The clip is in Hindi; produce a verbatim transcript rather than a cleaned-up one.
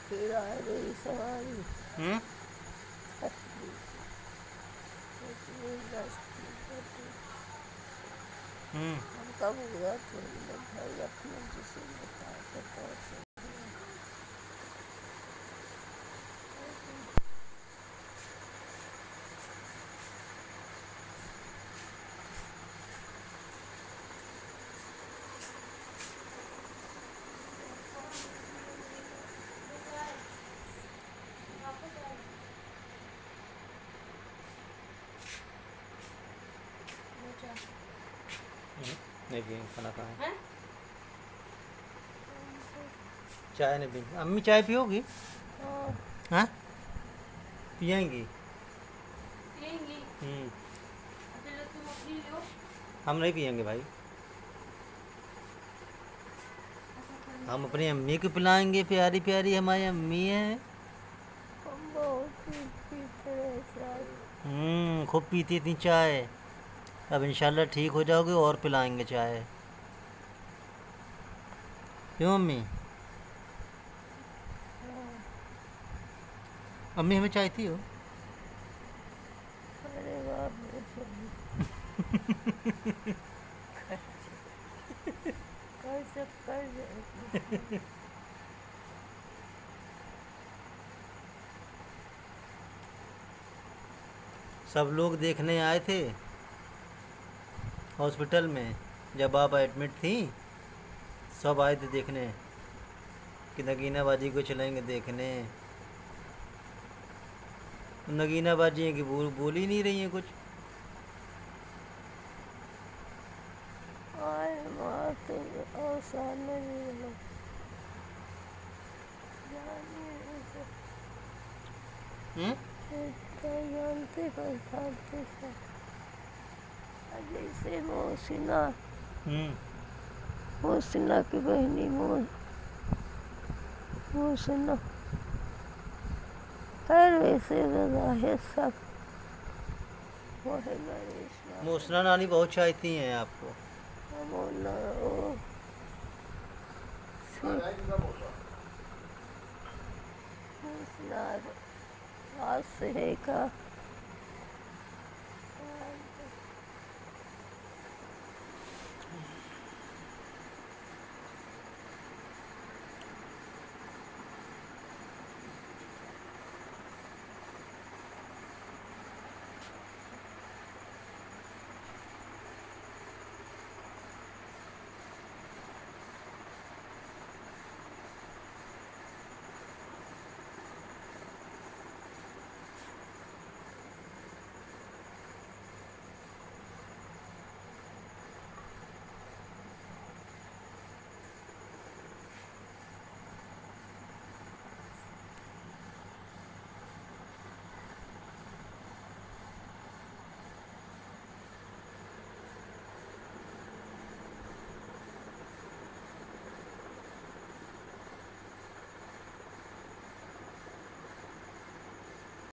फिर आ रही सवारी। हम्म हम्म हम कब हुआ थोड़ी ना भाई, अपने जिसे बता के तौर से नहीं पियेंगे, खाना खाएं। चाय नहीं पियेंगे। अम्मी चाय पियोगी? हाँ पियेंगी। हम्म हम नहीं पियेंगे भाई, हम अपनी अम्मी को पिलाएंगे, प्यारी प्यारी हमारी अम्मी है। हम बहुत ही पीते रहे चाय। हम्म खूब पीती थी चाय, अब इंशाल्लाह ठीक हो जाओगे और पिलाएंगे चाय। क्यों अम्मी? अम्मी हमें चाय थी हो। अरे बाप रे कर सब कर जाए। सब लोग देखने आए थे हॉस्पिटल में जब आप एडमिट थी, सब आए थे देखने कि नगीना बाजी को चलेंगे देखने। नगीना बाजी है कि बोल बोल ही नहीं रही हैं कुछ। आए माँ तो और सामने भी लोग हम्म जानते पर खाते जैसे मोहसिना हम्म मोहसिना की बहनी मोह मोहसिना खैर वैसे है सब वो है मोसना नानी बहुत चाहती हैं आपको। आज से है का